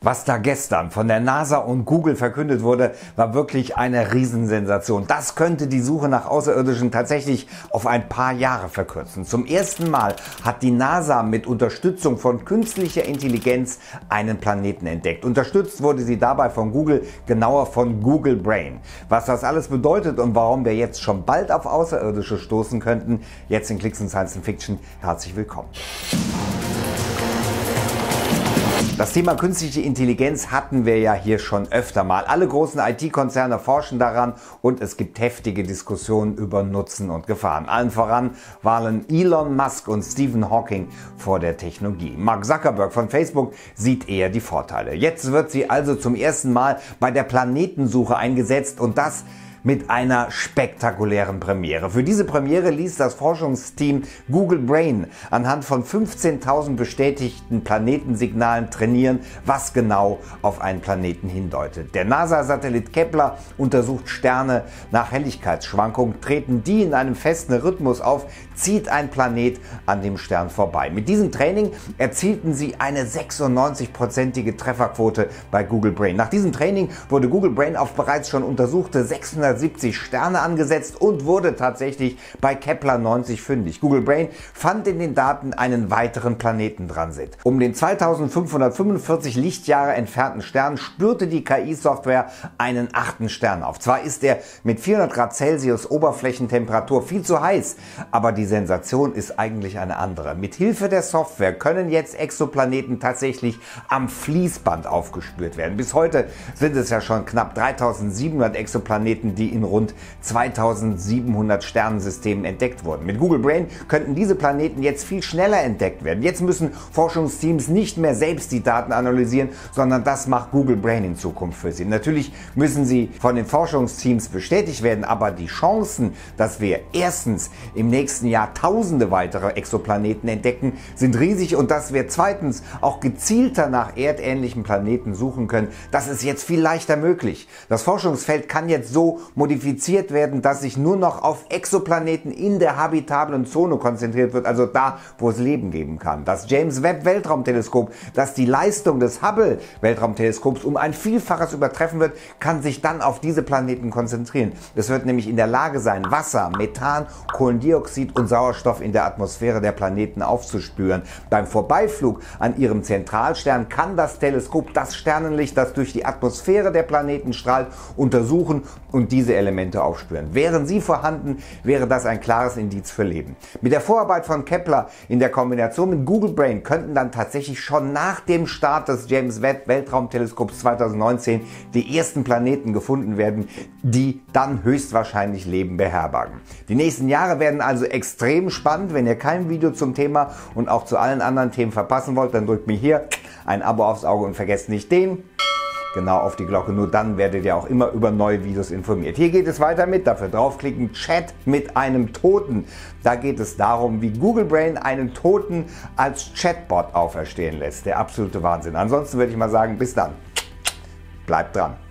Was da gestern von der NASA und Google verkündet wurde, war wirklich eine Riesensensation. Das könnte die Suche nach Außerirdischen tatsächlich auf ein paar Jahre verkürzen. Zum ersten Mal hat die NASA mit Unterstützung von künstlicher Intelligenz einen Planeten entdeckt. Unterstützt wurde sie dabei von Google, genauer von Google Brain. Was das alles bedeutet und warum wir jetzt schon bald auf Außerirdische stoßen könnten, jetzt in Klicks und Science Fiction. Herzlich willkommen. Das Thema künstliche Intelligenz hatten wir ja hier schon öfter mal. Alle großen IT-Konzerne forschen daran und es gibt heftige Diskussionen über Nutzen und Gefahren. Allen voran waren Elon Musk und Stephen Hawking vor der Technologie. Mark Zuckerberg von Facebook sieht eher die Vorteile. Jetzt wird sie also zum ersten Mal bei der Planetensuche eingesetzt und das mit einer spektakulären Premiere. Für diese Premiere ließ das Forschungsteam Google Brain anhand von 15.000 bestätigten Planetensignalen trainieren, was genau auf einen Planeten hindeutet. Der NASA-Satellit Kepler untersucht Sterne nach Helligkeitsschwankungen. Treten die in einem festen Rhythmus auf, zieht ein Planet an dem Stern vorbei. Mit diesem Training erzielten sie eine 96%ige Trefferquote bei Google Brain. Nach diesem Training wurde Google Brain auf bereits schon untersuchte 670 Sterne angesetzt und wurde tatsächlich bei Kepler 90 fündig. Google Brain fand in den Daten einen weiteren Planetentransit. Um den 2545 Lichtjahre entfernten Stern spürte die KI-Software einen 8. Stern auf. Zwar ist er mit 400 Grad Celsius Oberflächentemperatur viel zu heiß, aber die Sensation ist eigentlich eine andere. Mit Hilfe der Software können jetzt Exoplaneten tatsächlich am Fließband aufgespürt werden. Bis heute sind es ja schon knapp 3700 Exoplaneten, die in rund 2700 Sternensystemen entdeckt wurden. Mit Google Brain könnten diese Planeten jetzt viel schneller entdeckt werden. Jetzt müssen Forschungsteams nicht mehr selbst die Daten analysieren, sondern das macht Google Brain in Zukunft für sie. Natürlich müssen sie von den Forschungsteams bestätigt werden, aber die Chancen, dass wir erstens im nächsten Jahr tausende weitere Exoplaneten entdecken, sind riesig und dass wir zweitens auch gezielter nach erdähnlichen Planeten suchen können, das ist jetzt viel leichter möglich. Das Forschungsfeld kann jetzt so modifiziert werden, dass sich nur noch auf Exoplaneten in der habitablen Zone konzentriert wird, also da, wo es Leben geben kann. Das James Webb Weltraumteleskop, das die Leistung des Hubble Weltraumteleskops um ein Vielfaches übertreffen wird, kann sich dann auf diese Planeten konzentrieren. Es wird nämlich in der Lage sein, Wasser, Methan, Kohlendioxid und Sauerstoff in der Atmosphäre der Planeten aufzuspüren. Beim Vorbeiflug an ihrem Zentralstern kann das Teleskop das Sternenlicht, das durch die Atmosphäre der Planeten strahlt, untersuchen und diese Elemente aufspüren. Wären sie vorhanden, wäre das ein klares Indiz für Leben. Mit der Vorarbeit von Kepler in der Kombination mit Google Brain könnten dann tatsächlich schon nach dem Start des James Webb Weltraumteleskops 2019 die ersten Planeten gefunden werden, die dann höchstwahrscheinlich Leben beherbergen. Die nächsten Jahre werden also extrem spannend. Wenn ihr kein Video zum Thema und auch zu allen anderen Themen verpassen wollt, dann drückt mir hier ein Abo aufs Auge und vergesst nicht den genau auf die Glocke, nur dann werdet ihr auch immer über neue Videos informiert. Hier geht es weiter mit, dafür draufklicken, Chat mit einem Toten. Da geht es darum, wie Google Brain einen Toten als Chatbot auferstehen lässt. Der absolute Wahnsinn. Ansonsten würde ich mal sagen, bis dann. Bleibt dran.